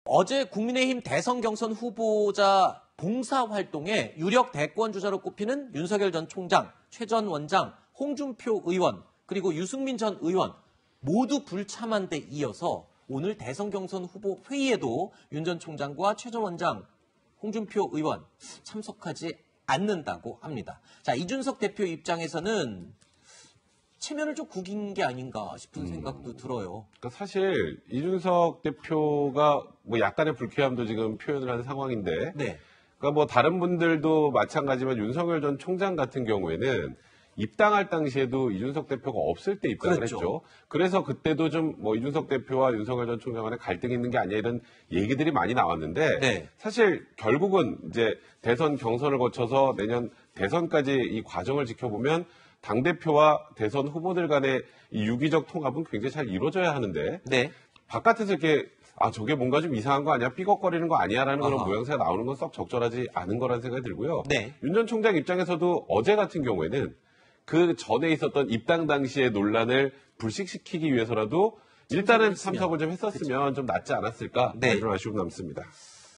어제 국민의힘 대선 경선 후보자 봉사활동에 유력 대권주자로 꼽히는 윤석열 전 총장, 최 전 원장, 홍준표 의원, 그리고 유승민 전 의원 모두 불참한 데 이어서 오늘 대선 경선 후보 회의에도 윤 전 총장과 최 전 원장, 홍준표 의원 참석하지 않는다고 합니다. 자, 이준석 대표 입장에서는 체면을 좀 구긴 게 아닌가 싶은 생각도 들어요. 그러니까 사실 이준석 대표가 뭐 약간의 불쾌함도 지금 표현을 한 상황인데, 네. 그러니까 뭐 다른 분들도 마찬가지지만 윤석열 전 총장 같은 경우에는 입당할 당시에도 이준석 대표가 없을 때 입당을 그렇죠. 했죠. 그래서 그때도 좀 뭐 이준석 대표와 윤석열 전 총장 간에 갈등이 있는 게 아니냐 이런 얘기들이 많이 나왔는데, 네. 사실 결국은 이제 대선 경선을 거쳐서 내년 대선까지 이 과정을 지켜보면 당대표와 대선 후보들 간의 이 유기적 통합은 굉장히 잘 이루어져야 하는데, 네. 바깥에서 이렇게 저게 뭔가 좀 이상한 거 아니야? 삐걱거리는 거 아니야?라는 그런 아하. 모양새가 나오는 건 썩 적절하지 않은 거라는 생각이 들고요. 네. 윤 전 총장 입장에서도 어제 같은 경우에는 그 전에 있었던 입당 당시의 논란을 불식시키기 위해서라도 일단은 참석을 좀 했었으면 좀 낫지 않았을까? 네. 이런 아쉬움 남습니다.